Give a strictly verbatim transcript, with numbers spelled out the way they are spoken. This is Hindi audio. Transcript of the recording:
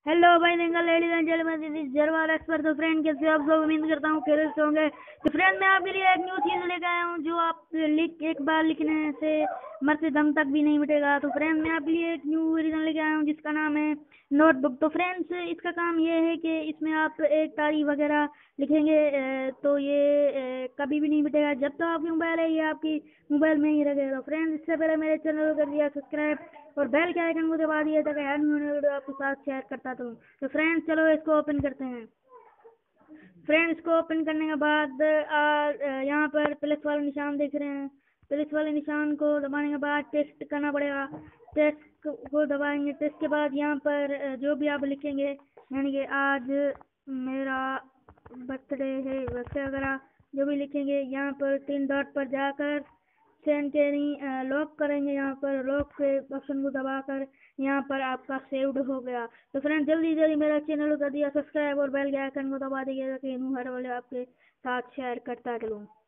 हेलो भाई single ladies and gentleman, this is Jarwal expert. तो फ्रेंड कैसे हो आप लोग? उम्मीद करता हूँ खैरियत से होंगे। तो फ्रेंड मैं आपके लिए एक न्यू चीज़ लेकर आया हूँ जो आप लिख एक बार लिखने से मरते दम तक भी नहीं मिटेगा। तो फ्रेंड मैं आपके लिए एक न्यू रीजन लेके आया हूँ जिसका नाम है नोटबुक। तो फ्रेंड्स इसका काम ये है कि इसमें आप एक तारीख वगैरह लिखेंगे अ, तो ये अ, कभी भी नहीं मिटेगा। जब तक आपकी मोबाइल है ये आपकी मोबाइल में ही रहेगा। तो फ्रेंड्स इससे पहले मेरे चैनल को कर दिया सब्सक्राइब और बेल के आइकन को दबा दिया ताकि हर न्यू वीडियो आपके साथ शेयर करता रहूं। तो फ्रेंड्स चलो इसको ओपन करते हैं। फ्रेंड्स इसको ओपन करने के बाद आ, यहाँ पर प्लस वाला निशान देख रहे हैं। प्लस वाले निशान को दबाने के बाद टेस्ट करना पड़ेगा। टेस्ट को दबाएंगे। टेस्ट के बाद यहाँ पर अ, जो भी आप लिखेंगे, यानी कि आज मेरा बर्थडे है वैसे वगैरह जो भी लिखेंगे, यहाँ पर तीन डॉट पर जाकर सेंड करें, लॉक करेंगे। यहाँ पर लॉक के ऑप्शन को दबाकर यहाँ पर आपका सेव्ड हो गया। तो फ्रेंड जल्दी जल्दी मेरा चैनल कर दिया सब्सक्राइब और बेल के आइकन को दबा दीजिएगा कि हर वाले आपके साथ शेयर करता रहूँ।